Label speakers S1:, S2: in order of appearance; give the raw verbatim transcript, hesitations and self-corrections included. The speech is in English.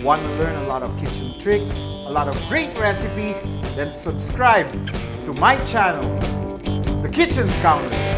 S1: Want to learn a lot of kitchen tricks, a lot of great recipes? Then subscribe to my channel, The Kitchen Scoundrel.